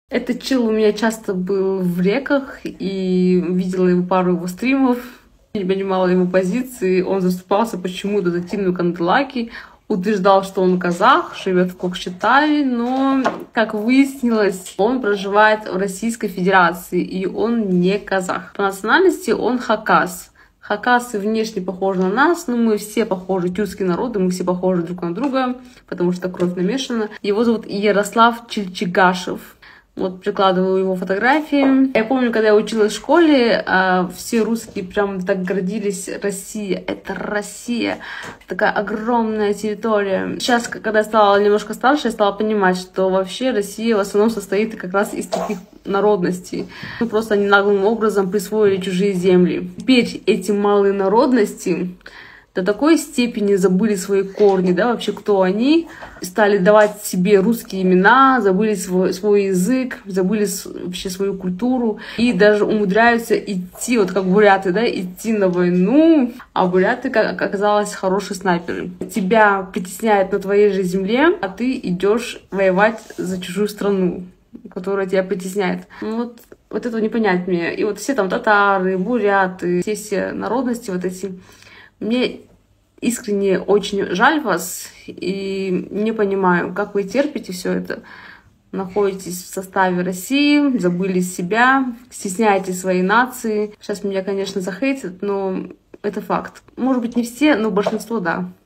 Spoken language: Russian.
Этот чел у меня часто был в реках, и видела его пару его стримов, не понимала его позиции. Он заступался почему-то за Тину Канделаки, утверждал, что он казах, живет в Кокшетаве, но, как выяснилось, он проживает в Российской Федерации, и он не казах. По национальности он хакас. Хакасы внешне похожи на нас, но мы все похожи, тюркские народы, мы все похожи друг на друга, потому что кровь намешана. Его зовут Ярослав Чельчигашев. Вот прикладываю его фотографии. Я помню, когда я училась в школе, все русские прям так гордились: Россия, это Россия, такая огромная территория. Сейчас, когда я стала немножко старше, я стала понимать, что вообще Россия в основном состоит как раз из таких народностей. Просто они наглым образом присвоили чужие земли. Теперь эти малые народности до такой степени забыли свои корни, да, вообще кто они, стали давать себе русские имена, забыли свой язык, забыли вообще свою культуру и даже умудряются идти, вот как буряты, да, идти на войну, а буряты, как оказалось, хорошие снайперы. Тебя притесняют на твоей же земле, а ты идешь воевать за чужую страну, которая тебя притесняет. Ну, вот этого не понять мне. И вот все там татары, буряты, все народности вот эти. Мне искренне очень жаль вас, и не понимаю, как вы терпите все это. Находитесь в составе России, забыли себя, стесняете своей нации. Сейчас меня, конечно, захейтят, но это факт. Может быть, не все, но большинство — да.